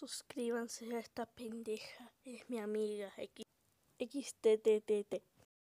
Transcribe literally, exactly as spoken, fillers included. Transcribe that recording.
Suscríbanse a esta pendeja. Es mi amiga. X. XTTTT.